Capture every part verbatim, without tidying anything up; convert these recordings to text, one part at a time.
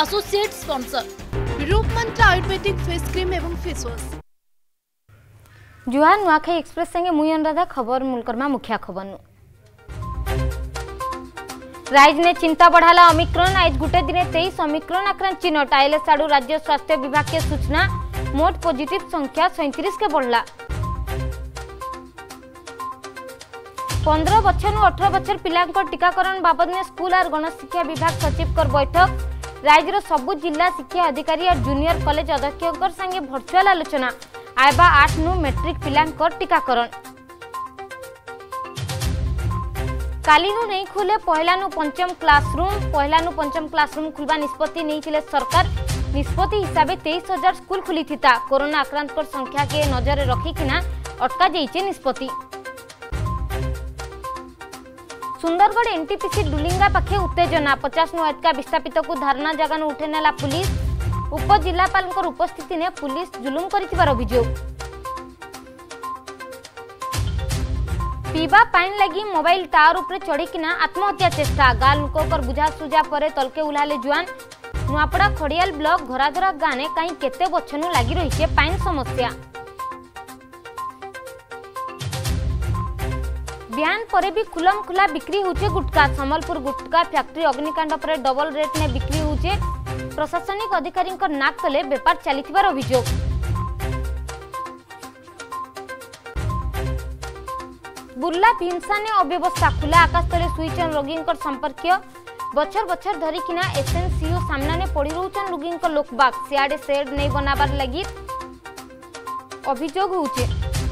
Associate sponsor Roop Mantra Ayurvedic face cream एवं face wash. जुहार Nuakhai express संगे मुई अनुराधा खबर मूलकर्मा मुख्य खबर नु राइज ने चिंता बढ़ाला ओमिक्रॉन। आज गुटे दिन तेईस ओमिक्रॉन आक्रांत चिन्हट। आईएलएस आड़ू राज्य स्वास्थ्य विभाग के सूचना मोट पॉजिटिव संख्या सैंतीस के बढ़ला। पंद्रह बच्चर अठारह बच्चर पिला टीकाकरण बाबद में स्कूल और गणशिक्षा विभाग सचिव कर बैठक। राज्यर सबु जिला शिक्षा अधिकारी और जूनियर कॉलेज अध्यक्षों संगे वर्चुअल आलोचना। आयबा आठ नु मैट्रिक पिलांकर टीकाकरण। कालीनु नहीं खुले पहला नु पंचम क्लासरूम। पहला नु पंचम क्लासरूम खुलवा निष्पत्ति नहीं सरकार। निष्पत्ति हिसाब से तेईस हजार स्कूल खुली था। कोरोना आक्रांत संख्या के नजर रखिकिना अटका जाइए निष्पत्ति। सुंदरगढ़ एनटीपीसी डुलिंगा पाखे उत्तेजना। पचास नु अटका विस्थापित को धारणा जगह उठे नेला पुलिस। उपजिलापाल उपस्थिति ने पुलिस जुलुम कर अभियोग। पीवा पानी लगी मोबाइल टावर उपरे चढ़ीकिना आत्महत्या चेष्टा। गाँ लोक बुझासुझा पर तलके उल्हाले जुआन। नुआपड़ा खड़ियाल ब्लॉक घराधरा गाँव में कहीं केते बछनु लगी रही पानी समस्या। बयान पर भी खुलम खुला बिक्री होचे गुटका। संबलपुर गुटका फैक्ट्री अग्निकांड पर डबल रेट ने बिक्री होचे। प्रशासनिक अधिकारी नाक तले बेपार चलीथिबार अभियोग। बुर्ला भीमसा ने अव्यवस्था। खुला आकाश तले सुईचन रोगी संपर्क। बछर बछर धरिकिना एसएनसीओ सामना ने पड़ी रोचन रोगी लोकबाग। सियाड़े सेड नहीं बनाबार लगी अभियोग होचे।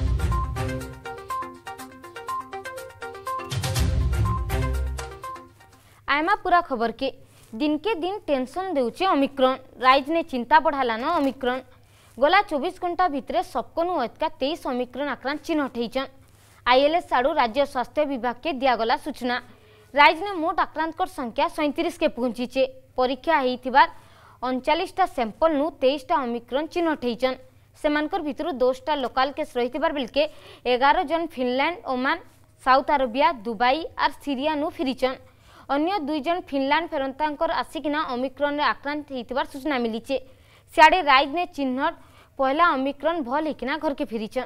आयमा पूरा खबर के दिन के दिन टेंशन देउचे ओमिक्रॉन। राइज ने चिंता बढ़ाला न ओमिक्रॉन। गला चौबीस घंटा भितरे सबको अटका तेईस ओमिक्रॉन आक्रांत चिन्हट होइचन। आईएलएस आड़ू राज्य स्वास्थ्य विभाग के दियागला सूचना। राइज ने मोट आक्रांत संख्या सैंतीस के पहुंचीचे। परीक्षा होइथिबार उनचालीस टा सैंपल नु तेईस टा ओमिक्रॉन चिन्हट होइचन। सेमानकर भितरु दस टा लोकल केस रहिथिबार बेलके ग्यारह जन Finland, Oman, South Arabia, Dubai और सीरिया नु फिरिचन। अन्य दुई जन फिनलैंड फेरंतांकर आसिकिना ओमिक्रॉन रे आक्रांत होइथिबार सूचना मिलीचे। सियाड़े राइज ने चिन्हट पहला ओमिक्रॉन भल होइकिना घर के फिरिचन।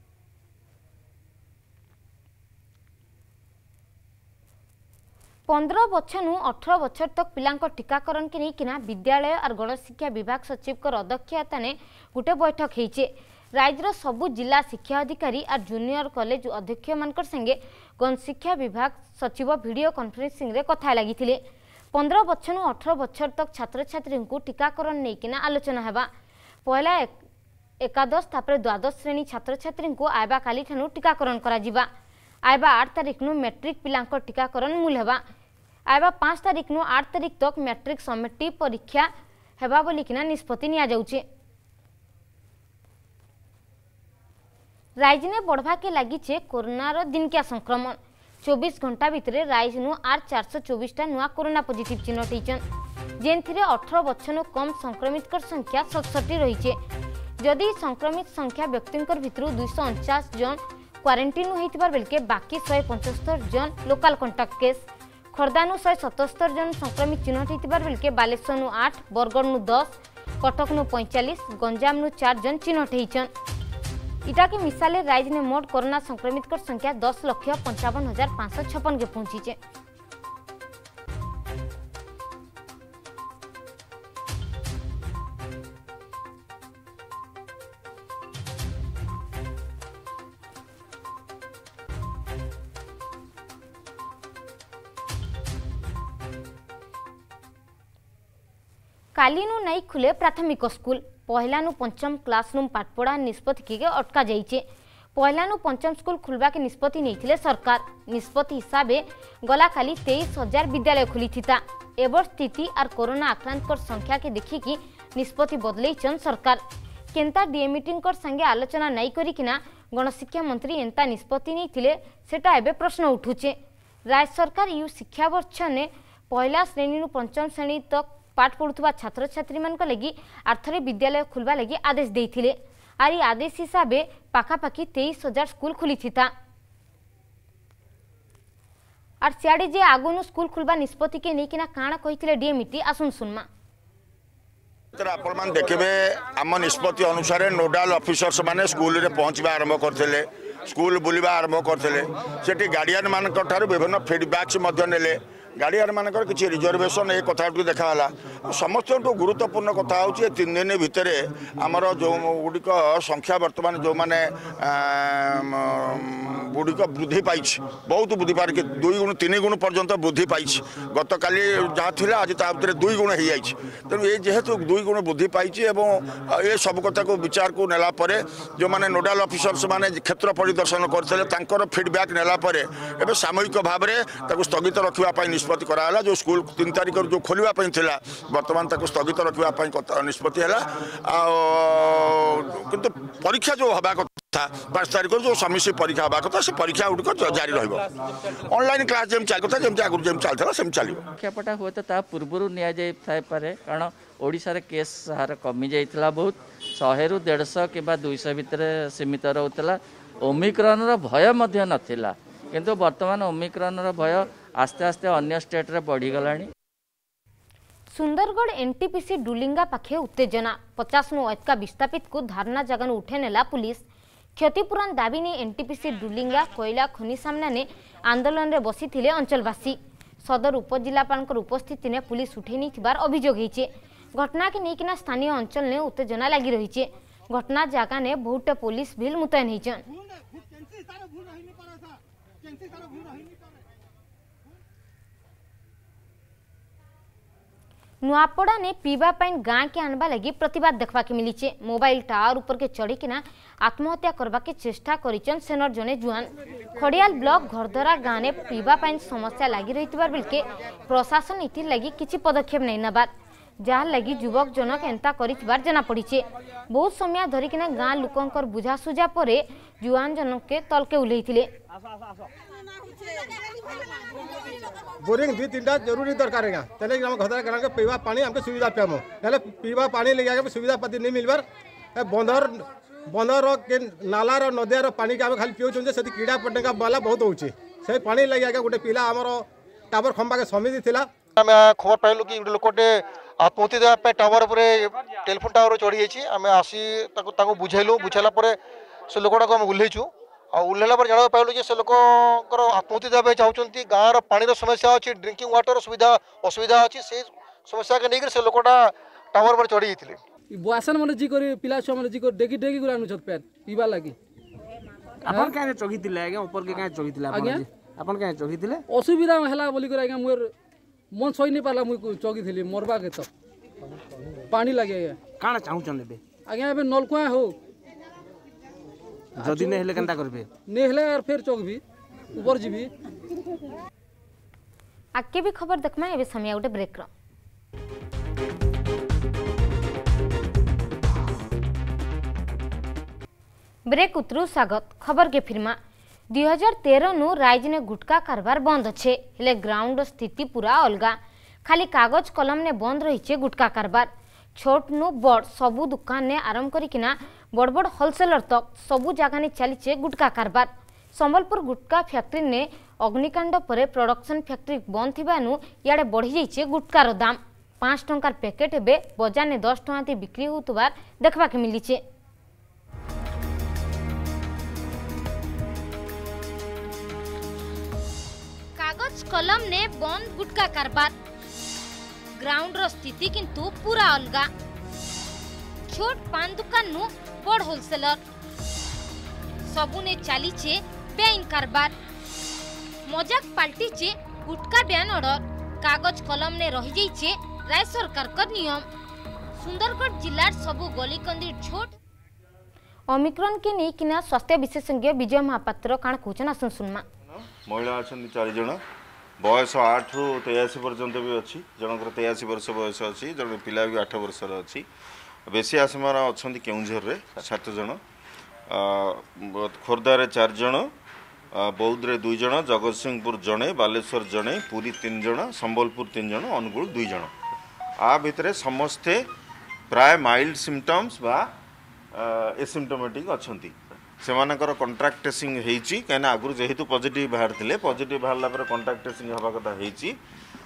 पंद्रह बच्चर नु अठारह बच्चर तक पिलांको टीकाकरण के नहीं किना विद्यालय और गणशिक्षा विभाग सचिव कर अध्यक्षता ने गुटे बैठक होइचे। राज्यर सबु जिला शिक्षा अधिकारी और जूनियर कॉलेज अध्यक्ष मानकर संगे गणशिक्षा विभाग सचिव वीडियो कॉन्फ्रेंसिंग रे कथा लगी। पंद्रह बच्चर नु अठारह बच्चर तक छात्र छात्री को टीकाकरण नहीं किना आलोचना हेबा। पहला एक, एकादश तापर द्वादश श्रेणी छात्र छात्री को आयबा काली ठानु टीकाकरण करा जिबा। आयबा आठ तारीख नु मैट्रिक पिलांको टीकाकरण मूल हेबा। आयबा पांच तारीख नु आठ तारीख तक मैट्रिक समेटिव परीक्षा हेबा बोली किना निष्पत्ति निया जाउचे। राइज ने बढ़वा के लगी कोरोना दिन क्या संक्रमण। चौबीस घंटा भितर राइज नु आर चार सौ चौबीस टा नुआ कोरोना पॉजिटिव चिन्हट होइचन। जेनथिरे अठारह बच्चर कम संक्रमित कर संख्या सतसठी रही। जदि संक्रमित संख्या व्यक्ति भितर दुईश अणचाश जन क्वारंटाइन होइतिबार बेलके बाकी शहे पचहत्तर जन लोकल कंटाक्ट केस। खर्दानु शहे सतहत्तर जन संक्रमित चिन्हट होइतिबार बेलके बालेश्वर नु आठ, बरगढ़ नु दस, कटक नु पैंतालीस, गंजाम नु चार जन चिन्हट होइचन। इटा के मिसाले राइज ने मोट कोरोना संक्रमित कर संख्या दस लक्ष पंचावन हजार पांच सौ छप्पन के पहुंचीचे। कालीनु नहीं खुले प्राथमिक स्कूल। पहला नु पंचम क्लासरूम पाठपढ़ा निष्पत्ति के अटका जाइए। पहला नु पंचम स्कूल खुलवा के निष्पत्ति नहीं सरकार। निष्पत्ति हिसाब से गला खाली तेईस हजार विद्यालय खुली था। एबर स्थिति और कोरोना आक्रांत कर संख्या के देखिकी निष्पत्ति बदलैचन सरकार। केन्ता डीए मीटिंग कर संगे आलोचना नहीं करिकिना गणशिक्षा मंत्री एंता निष्पत्ति नहीं थिले सेटा एबे प्रश्न उठुचे। राज्य सरकार यू शिक्षा वर्ष ने पहला श्रेणी नु पंचम श्रेणी तक पाठ पढ़ुवा छात्र छात्री मान लगी आर्थरे विद्यालय खुलवा लगी आदेश देइथिले। आरी आदेश हिसाब से पाखापाखि तेईस हजार स्कूल खुली था। और सियाड़े जे आगुनु स्कूल खुलवा निष्पत्ति के नहीं किना काଣା कहिथिले डीएमईटी आसुन सुनमा। आपण मैंने देखिए आम निष्पत्ति अनुसार नोडाल ऑफिसर्स माने स्कूल रे पहुँचवा आरंभ करते स्कूल बुलवा आरंभ करते गार्डियन मान विभिन्न फीडबैक्स ने गार्डियन मानकर किसी रिजर्वेशन ये कथा देखाला समस्त गुरुत्वपूर्ण कथा हूँ तीन दिन भितर आमर जो गुड़िक संख्या बर्तमान जो मैंने गुड़िक वृद्धि पाई बहुत वृद्धि पार दुई गुण तीन गुण पर्यंत वृद्धि पाई गत काली जहाँ थी आज भितर दुई गुण हो जाए तेणु ये जेहेतु दुई गुण वृद्धि पाई ये सब कथा को विचार को नेला जो मैंने नोडाल ऑफिसर्स माने क्षेत्र परिदर्शन करते फीडबैक नेला एवं सामूहिक भाव में स्थगित रखा निष्पत्ति कराला जो स्कूल तीन तारिख जो खोलवा थिला बर्तमान स्थगित रखा निष्पत्ति है किंतु परीक्षा जो हवा कथा पाँच तारिख जो समिश्र परीक्षा हवा कथा से परीक्षा गुड़िक जारी ऑनलाइन क्लास जमी चल कथा जमी आगुरी जमी चलता सेम चलो परीक्षापटा हुए तो पूर्व निपारे कारण ओडिशा रे केस हार कमी जाइथिला बहुत शहे रु डेढ़श कि दुईश भितर सीमित रोला ओमिक्रॉन रो भय मध्य नथिला किंतु वर्तमान ओमिक्रॉन रो भय आस्ते आस्ते अन्य स्टेट रे बढ़ी गलानी। सुंदरगढ़ एनटीपीसी डुलिंगा पाखे उत्तेजना पचास नु अधिक विस्थापित को धारणा जगन उठे नेला पुलिस क्षतिपूरण दाबी ने एनटीपीसी डुलिंगा कोयला खनि सामना ने आंदोलन रे बसी थिले अंचलवासी सदर उपजिलापाल उपस्थिति ने पुलिस उठे नहीं थिबार अभियोग होइचे घटना के लेकिन स्थानीय अंचल ने उत्तेजना लगी रही घटना जगह ने बहुत पुलिस भी मुतयन होइछन। नुआपड़ा ने पीवा पाइन गाँ के आनबा लगी प्रतिवाद देखा के मिली मोबाइल टावर ऊपर के चढ़ीकिना आत्महत्या करबा के चेष्टा करिचन सेनर जने जुआन खड़ियाल ब्लॉक घरदरा गाँ ने पीवा पाइन समस्या लगी रही बेलके प्रशासन इति लगी किसी पदक्षेप नहीं नबार जहाँ लगी युवक जनक एंता करिथिबार जना पड़ीचे बहुत समय धरिकिना गाँ लोकंकर बुझासुझा परे जुआन जनक के तलके उल्लेइथिले बोरिंग दुई तीन जरूरी दरकार है तेल घदरा गाँव के पीवा पानी हमको सुविधा पाम ना पीवा पानी लगे सुविधा पाती नहीं मिलबार बंदर बंदर के नालार नदियार पानी के खाली पीऊँ से कीड़ा पटेगा बाला बहुत होचे से पानी लगे गोटे पिला आमर टावर खंबा के समिति थिला खबर पाइलु कि लोकटे आत्महत्या देवाई टावर पर टेलीफोन टावर चढ़ी जाइए आम आसी बुझेलु बुझाला से लोकटा को आम ओह्लैचु ओह्लैला पर जाना पाइलु जे से लोक आत्महत्या देवाई चाहते गाँव पानी समस्या अच्छी ड्रिंकिंग वाटर सुविधा असुविधा अच्छी से समस्या के लेकर से लोकटा टावर पर चढ़ी जाइए बुआसन मन जी कर पिला छुआ मन जी कर डेगी डेगी गुरा अनुछत पेन पीबा लागि अपन काहे चगितिले आगे ऊपर के काहे चगितिले अपन अपन काहे चगितिले असुविधा हला बोली कर आगे मोर मन सही नहीं पाला मुई चगिथिली मरबा के तो पानी लागे काना चाहू चन लेबे आगे एबे नलकुआ हो जदी ने हेले केनता करबे ने हेले और फिर चगबी ऊपर जीबी आके भी खबर देखमा एबे समय उठे ब्रेक रो ब्रेक उतरु स्वागत खबर के फिरमा दुई हजार तेरह नु राइज ने गुटका कारबार बंद अच्छे हेले ग्राउंड स्थिति पूरा अलगा खाली कागज कलम ने बंद रही गुटका कारबार छोट नु बड़ सबू दुकान ने आरंभ करिकिना बड़ बड़ होलसेलर तक सबू जगह ने चलीचे गुटका कारबार संबलपुर गुटका फैक्ट्री ने अग्निकांड पर प्रोडक्शन फैक्ट्री बंद थिबानु याडे बढ़ी जाइए गुटकार दाम पाँच टंकार पैकेट एबे बजार ने दस टंका बिक्री होतुबार देखबा के मिलीचे। कागज कलम ने बंद गुटका कारबार ग्राउंड रो स्थिति किंतु पूरा अलगा छोट पान दुकान नु बड़ होलसेलर सबु ने चलीचे बेआईन कारबार मजाक पाल्टीचे गुटका बैन ऑर्डर कागज कलम ने रही जाइए राज्य सरकार का नियम सुंदरगढ़ जिलार सबु गलीकंदी छोट ओमिक्रॉन के नहीं किना स्वास्थ्य विशेषज्ञ विजय महापात्र काण कहना सुन सुनमा महिला अच्छा चार जन बयस आठ रु तेयासी पर्यंत भी अच्छी जनकर तेयासी वर्ष बयस अच्छी जन पिला भी आठ वर्षर अच्छी बेसी आसमार अच्छा केउझर सात जन खोर्धार चार जन बौद्ध दुई जन जगतसिंहपुर जड़े बालेश्वर जड़े पुरी तीन जन संबलपुर तीन जन अनुगुल दुई जन आ भितर समस्ते प्राय माइल्ड सिम्पटम्स बा एसिम्टोमेटिक अच्छा से कंट्राक्ट टेस्टिंग होती कहीं आगुरी जेहेतु पॉजिटिव बाहर थे पॉजिटिव बाहर पर कंट्राक्ट टेस्टिंग हवा कथा होती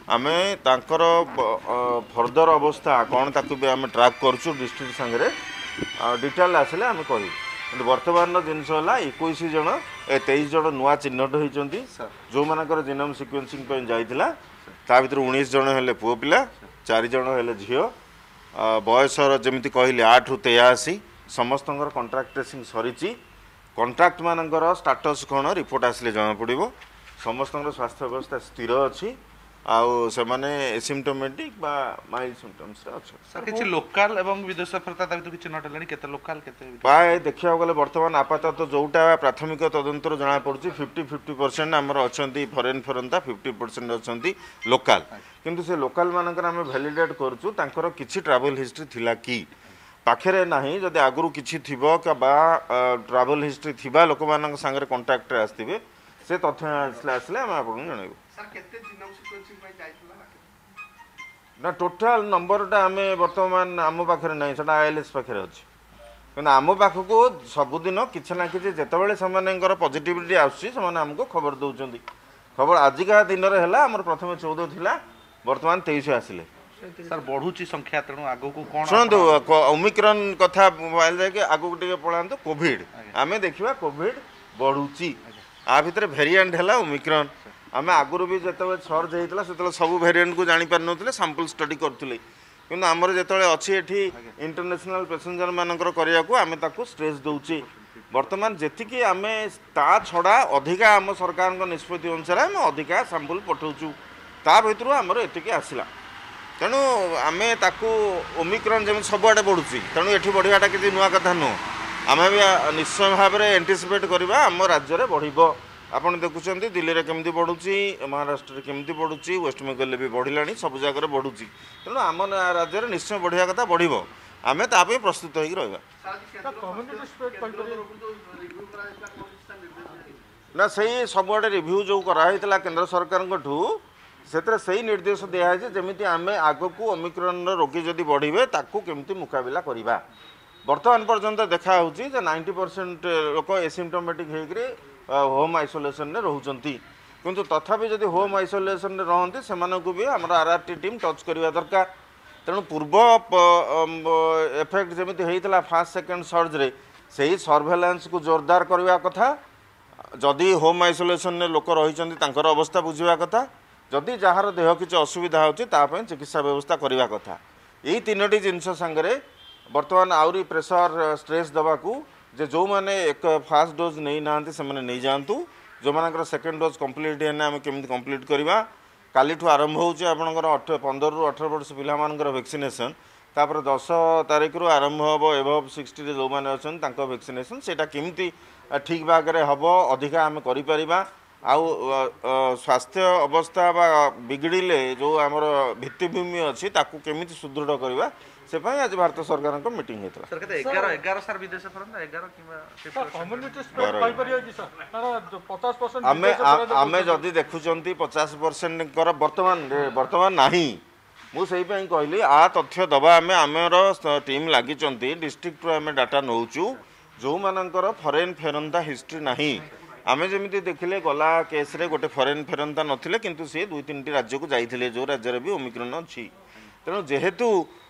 आमे तांकर फर्दर अवस्था कौन ताकू भी आम ट्राक करूँ डिस्ट्रिक्ट सांगे डिटेल आसिले आम कह बर्तमान जिनस इक्कीस जन ए तेईस जन नुआ चिन्हट होती जो मानकर जिनोम सिक्वेन्सिंग जाइला ता भर उन्नीस जन हेले पुओ पिला चार जन हेले झील बयसर जमी कहली आठ रु तेयासी समस्त कंट्राक्ट ट्रेसिंग सरी कंट्राक्ट मानकर स्टाटस कौन रिपोर्ट आसिले जना पड़ो समस्त स्वास्थ्य अवस्था स्थिर अच्छी आउ से माने एसिम्टोमेटिक बा माइल्ड सिम्पटम्स रे अच्छा सर किछि लोकल एवं विदेश फरता ता किछि नट लेनी केते लोकल केते बाय देखिया गले वर्तमान आपातत जोटा प्राथमिक तदंतर जना पड़ुछि पचास पचास परसेंट हमर अछंती फॉरेन फरंता पचास परसेंट अछंती लोकल किंतु से लोकल मानकर हम वैलिडेट करछु तांकर किछि ट्रैवल हिस्ट्री थिला की पाखरे नाही जदि आगुरु किछि थिबो का बा ट्रैवल हिस्ट्री थिबा लोक मानक संगे कांटेक्ट रे आस्तिबे से तथ्य आसले आसले हम आपन जणाइबो सर केते जिनोम सिक्वेन्सिंग पय जाइतला ना टोटाल नंबरटा आम बर्तमान आम पाखे ना से आईएलएस पाखे अच्छे कि आम पाखक सबुदिन कि ना कि जितेबाला से पॉजिटिविटी आमको खबर दौरान खबर आजिका दिन में आम प्रथम चौदह थिला बर्तमान तेईस आसिले सर बढ़ुची संख्या तेणु आगो को कौन शुणु ओमिक्रॉन कथा जाए आगो टे पलांतु कोविड आम देखा कोविड बढ़ुची आ भितर वेरिएंट है ओमिक्रॉन आम आगुरी भी जिते सर्च होता से सब वेरिएंट को जापर ना सैंपल स्टडी करूँ कि आमर जो अच्छी एठी इंटरनेशनल पैसेंजर मानकर करने को आम स्ट्रेस दौचे बर्तमान जी आम ता छड़ा अधिका आम सरकार निष्पत्ति अनुसार आम अधिका सैंपल पठाऊँ ता भर आमर एतिक आसला तेणु आम ताकू ओमिक्रॉन जमी सबुआडे बढ़ुची तेणु ये बढ़ियाटा किसी नुआ कथा नुह आम भी निश्चय भाव में एंटीसिपेट करवा आम राज्य में बढ़ आपड़ देखुं दिल्ली में केमती बढ़ुची महाराष्ट्र केमती बढ़ुची वेस्ट बेंगल भी बढ़ला सब जगह बढ़ुची तेणु आम राज्य में निश्चय बढ़िया कथा बढ़ आम ताप प्रस्तुत हो ना से सबुआडे रिव्यू जो कराई केंद्र सरकार से सही निर्देश दिखाई जमी आम आग को ओमिक्रॉन रोगी जदि बढ़े ताकू केमती मुकाबला करवा बर्तमान पर्यंत देखा नाइंटी परसेंट लोक एसिम्टोमेटिक होकर होम आइसोलेशन में रोचंती किंतु तथापि जदि होम आइसोलेशन में रहती से भी आम आरआरटी टीम टच करवा दरकार तेणु पूर्व एफेक्ट जमी होता फास्ट सेकेंड सर्ज रे से सर्वेलांस को जोरदार करवा कथा जदि होम आइसोलेशन में लोक रही अवस्था बुझा कथा जदि जार देह किसी असुविधा होची चिकित्सा व्यवस्था करवा कथा यही तीनो जिनस सांगे बर्तमान आउरी प्रेशर स्ट्रेस दवाकू जे जो मैंने एक फास्ट डोज नहीं ना से नहीं जातु जो मान सेकेंड डोज कंप्लीट है आम केमी कंप्लीट करवा काली आरंभ होकर पंदर रु अठर वर्ष पिला वैक्सीनेशन तापर दस तारीख रु आरंभ हम एभव सिक्सटी जो मैंने अच्छा वैक्सीनेशन से केमी ठीक भाग में हम अधिका आम कर आउ स्वास्थ्य अवस्था बा बिगड़े जो आमर भित्तिभूमि अच्छी ताकू केमी सुदृढ़ करवा से आज भारत सरकार को मीटिंग होता सर केते ग्यारह ग्यारह सर विदेश फरंदा ग्यारह किबा कम्युनिटी स्प्रेड कहि परियो जी सर तार पचास परसेंट आमे आमे जदी देखुचंती पचास परसेंट कर वर्तमान वर्तमान नाही मु सही पई कहली आ तथ्य दबा आमे आमेर टीम लागि चंती डिस्ट्रिक्ट रो आमे डाटा नौचू जो मानकर फॉरेन फेरंता हिस्ट्री नाही आमे जमिति देखिले गला केस रे गोटे फॉरेन फेरंता नथिले किंतु से दुई तीन राज्य को जाइथिले जो राज्य रे भी ओमिक्रॉन अछि तेणु जेहेतु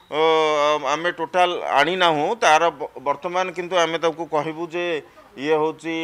आमे टोटाल आनी ना हूँ तार वर्तमान किंतु आमे ताको कहबू जे ये होची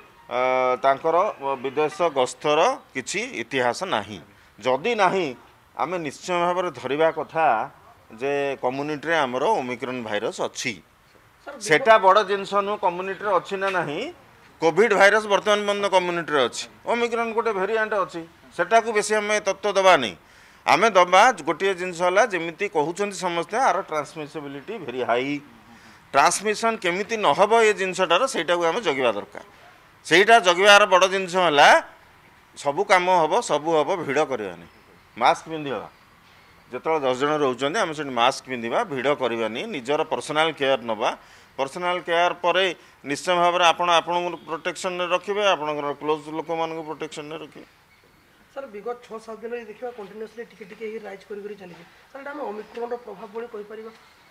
तांकर विदेश गस्तर किछि इतिहास नाही जदि नाही आमे निश्चय भाव में धरिबा कथा जे कम्युनिटी रे हमर ओमिक्रॉन भाइरस अछि सेटा बड़ जिनस नु कम्युनिटी रे अछि ना नाही कोविड भाइरस वर्तमान बंद कम्युनिटी रे अछि ओमिक्रॉन गोटे वेरिएंट अछि सेटा को बेसी हमें तत्व दबा नहीं आमे दबा गोटे जिनस जमी कहते समस्ते आर ट्रांसमिसिबिलिटी भेरी हाई ट्रांसमिशन केमिति न हो ये जिनसटार सेटा को आमे जगिबा दरकार सेटा जगिबार बड़ जिनस है सबू काम हम सबू हम भिड़ करवानी मास्क पिंधा जो दस जन रोचे आम से मास्क पिंधा भिड़ करवानी निजर पर्सनाल केयर नवा पर्सनाल केयर पर निश्चय भाव में आपण आपण प्रोटेक्शन रखिए आपण क्लोज लोक मान प्रोटेक्शन रखिए सर विगत छः सात दिन देखा कंटिन्यूअसली टिके टिके ही राइज कर चली सर आम ओमिक्रॉन प्रभाव बोली कहि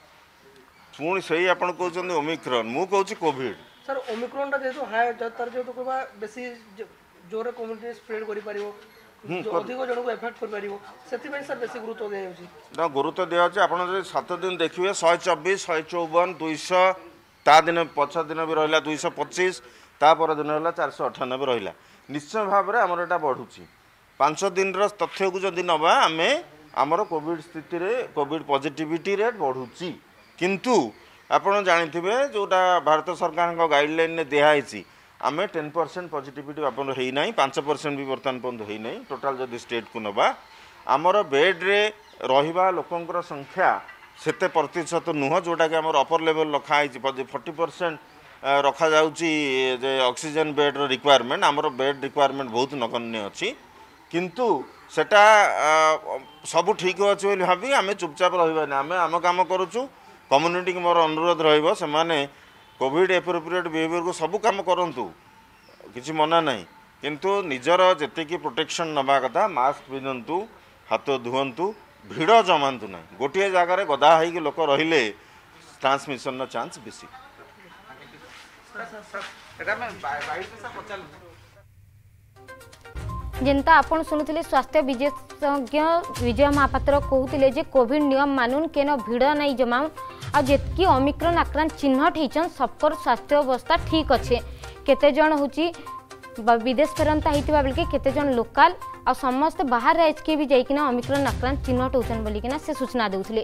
पुणी सही आपण कहते ओमिक्रॉन मु कहूँ कोविड सर ओमिक्रॉन जेहेतु हाई तार जेहेतु कहवा बेसी जोरे कम्युनिटी स्प्रेड कर ଅଧିକ ଜଣକୁ ଏଫେକ୍ଟ କରିପାରିବ ସେଥିପାଇଁ ସାର୍ ବେଶୀ ଗୁରୁତ୍ୱ ଦିଆଯାଉଛି ନା ଗୁରୁତ୍ୱ ଦିଆଯାଉଛି ଆପଣ ଯଦି ସାତ ଦିନ ଦେଖିବେ ଶହେ ଚବିଶ ଶହେ ଚଉବନ ଦୁଇଶହ ତା ଦିନ ପଛ ଦିନ ବି ରହିଲା ଦୁଇଶହ ପଚିଶ ତାପର ଦିନ ହେଲା ଚାରିଶହ ଅଠାନବେ ରହିଲା ନିଶ୍ଚୟ ଭାବରେ ଆମର ଏଇଟା ବଢ଼ୁଛି ପାଞ୍ଚ ଦିନର ତଥ୍ୟକୁ ଯଦି ନେବା ଆମେ ଆମର କୋଭିଡ଼ ସ୍ଥିତିରେ କୋଭିଡ଼ ପଜିଟିଭିଟି ରେଟ୍ ବଢ଼ୁଛି କିନ୍ତୁ ଆପଣ ଜାଣିଥିବେ ଯେଉଁଟା ଭାରତ ସରକାରଙ୍କ ଗାଇଡ଼ଲାଇନ୍ରେ ଦିଆହେଇଛି आमे टेन परसेंट पॉजिटिविटी अपन होना पांच परसेंट भी बर्तमान पर्यटन होना टोटाल जदि स्टेट को नवा आमर बेड्रे रहा लोकंर संख्या सेते प्रतिशत नुह जोटा कि आमर अपर लेवल रखाई फोर्टी परसेंट रखा जाउची जे ऑक्सीजन बेड रिक्वायरमेंट आमर बेड रिक्वायरमेंट बहुत नगण्य अच्छी किंतु सेटा सब ठीक अच्छे बोली भावी आम चुपचाप रही आम आम कम करुचु कम्युनिटी की मोर अनुरोध रहिबो से माने कोविड एप्रोप्रिएट बिहेवियर को सब काम करूँ किसी मना नहीं किंतु निजर जी प्रोटेक्शन नवा कथा मास्क पिंधतु हाथ धुवंतु भिड़ जमातु ना गोटे जगार गदा हो लोक रहिले ट्रांसमिशन चांस बेसी जेनता आपण शुणुले स्वास्थ्य विशेषज्ञ विजय महापात्र कहते जे कोविड नियम मानुन केन भिड़ नहीं जमाऊ आ जेतकी ओमिक्रॉन आक्रांत चिन्हट होइछन सबकर स्वास्थ्य अवस्था ठीक अच्छे केते जण होची विदेश फेरंता होता बेलके केते जण लोकल आ समस्त बाहर राज्य के भी जाइकिना ओमिक्रॉन आक्रांत चिन्हट होचन बोलिकिना से सूचना देउथले।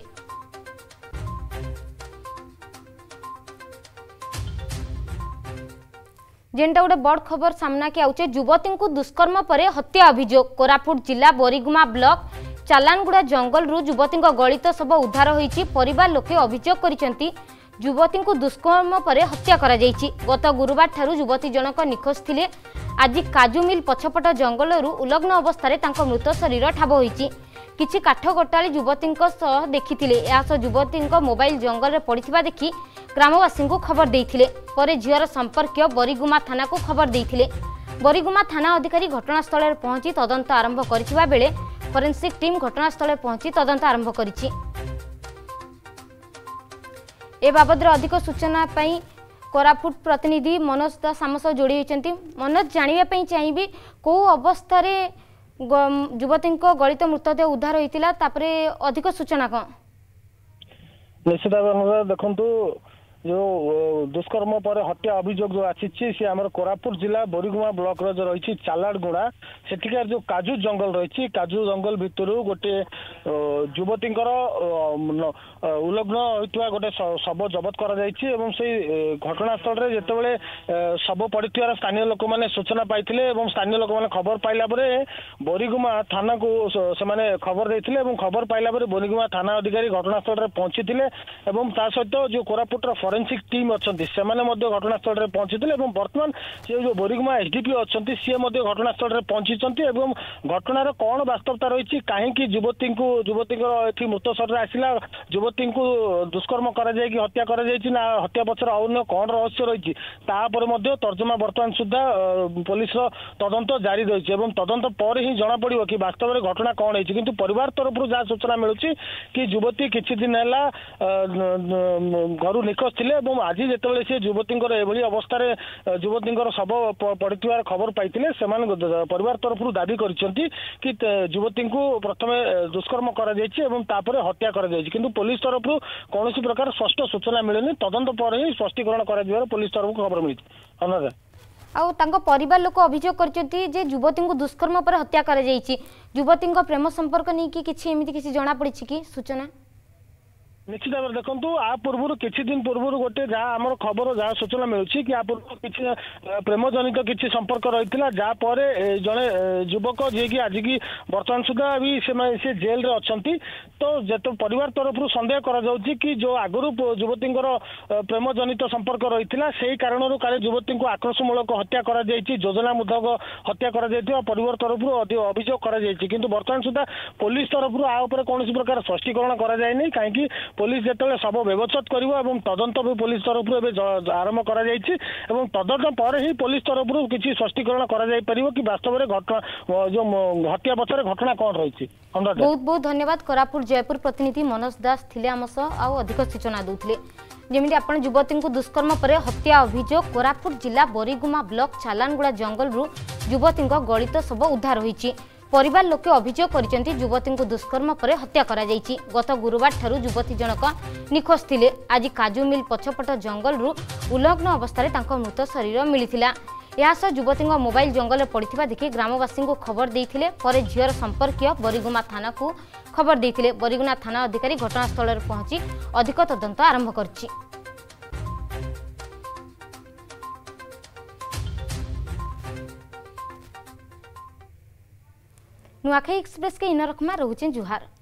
जेनटा गोटे बड़ खबर सामना के आउचे युवती को दुष्कर्म पर हत्या अभियोग कोरापुट जिला बोरीगुमा ब्लॉक चालानगुड़ा जंगल रु युवती गलित शव उद्धार होईची परिवार लोके अभियोग करिसेंती युवती को दुष्कर्म पर हत्या करा जाईची गत गुरुवार ठारू युवती जनक निखोज थिले आज काजू मिल पछपट जंगल रु उलग्न अवस्था रे तांको मृत शरीर ठाब होईची किछि काठ गोटाली युवती सह देखिथिले यासह युवती मोबाइल जंगल रे पड़िथिबा देखि ग्रामवासी को खबर देइथिले परे झियर संपर्कीय बरीगुमा थाना को खबर देइथिले बरीगुमा थाना अधिकारी घटनास्थल रे पहुंची तदंत आरंभ करथिबा बेले फोरेंसिक टीम घटनास्थल रे पहुंची तदंत आरंभ करिछि। ए बाबद अधिक सूचना पाई कोरापुट प्रतिनिधि मनोज दास आम सह जोड़ी होती मनोज जानवाई चाहिए कौ अवस्था युवती गलित मृतदेह उद्धार होता अधिक सूचना कौन निश्चित भाव देखु जो दुष्कर्म पर हत्या अभियोग जो आसी सी आम कोरापुट जिला बोरीगुमा ब्लॉक रो जो रही चालाड़गुड़ा सेठिकार जो काजू जंगल रही काजू जंगल भितर गोटे युवती उलग्न होता गोटे शव जबत कर घटनास्थल में जिते शव पड़े स्थानीय लोक मैंने सूचना पाई स्थानीय लोक मैंने खबर पाइला बोरीगुमा थाना को से खबर देते खबर पाइला बोरीगुमा थाना अधिकारी घटनास्थल में पहुंची सहित जो कोरापुट फोरेंसिक टीम अच्छा से घटनास्थल में पहुंची बर्तमान से जो बोरीगुमा एसडीपी अच्छा सी घटनास्थल में पहुंची घटनार कौन वास्तवता रही कहीं युवती को युवती मृत शरीर आसला युवती को दुष्कर्म कर हत्या कर हत्या पचर अन्य कौन रहस्य रही तर्जमा बर्तमान सुधा पुलिस तदंत जारी रही तदंत पर ही जना पड़ो कि वास्तव में घटना कौन है कि परिवार तरफ जहाँ सूचना मिलूँ कि युवती किसी दिन है घर निखोज थे आज जिते से युवती अवस्था युवती शव पड़े खबर पाई परिवार तरफ दाबी कर युवती को प्रथम दुष्कर्म कर हत्या कर पुलिस तरफ कौन प्रकार स्पष्ट सूचना मिलनी तदंत पर ही स्पष्टीकरण कर पुलिस तरफ खबर मिली अनुराधा आउ तांको परिवार लोक अभियोग करछथि जे युवती को दुष्कर्म पर हत्या कर जाईची युवती प्रेम संपर्क नहीं कि किछि एमिति किछि जाना पड़ी कि सूचना निश्चित भाव देखो आ पूर्व किसी दिन पूर्व गोटे जहाँ आम खबर जहाँ सूचना मिलूँ कि पूर्व किसी प्रेम जनित किसी संपर्क रही जहाँपर जड़े युवक जी की आज की बर्तमान सुधा भी से जेल रे अच्छा तो जो परिवार तरफ सन्देह कि जो आगुरी युवती प्रेम जनित संपर्क रही से कारण काले युवती को आक्रोशमूलक हत्या कर योजना मुधक हत्या कर परिवार तरफ अभियोग कर बर्तमान सुधा पुलिस तरफ आउपर कौन प्रकार स्पष्टीकरण कराए कहीं पुलिस जिते शव व्यवच्छेद कर तदंत भी पुलिस तरफ आरंभ कर तदंत पर ही पुलिस तरफ किसी स्पष्टीकरण कर कि वास्तव में घटना जो हत्या पछरे घटना कौन रही। बहुत बहुत धन्यवाद कोरापुट जयपुर प्रतिनिधि मनोज दास थिले आम सह आउ अधिक सूचना दूसरे जमी आपण युवती को दुष्कर्म पर हत्या अभियोग कोरापुट जिला बोरीगुमा ब्लॉक चालानगुड़ा जंगल रु युवती गलित शव उद्धार होईची परिवार लोके अभियोग करिसेंती युवती को दुष्कर्म पर हत्या करा जायछि। गत गुरुवार ठारू युवती जनक निखोज थिले। आज काजू मिल पछपट जंगल रु उल्लग्न अवस्था तांको मृत शरीर मिलिथिला। यासह युवती मोबाइल जंगल में पड़ता देखि ग्रामवासी को खबर देते पर झीर संपर्कीय बरिगुमा थाना को खबर देते। बरिगुना थाना अधिकारी घटनास्थल में पहुंची अधिक तदंत आरंभ कर। नुआखाई एक्सप्रेस के इन रखमा रोचे जुहार।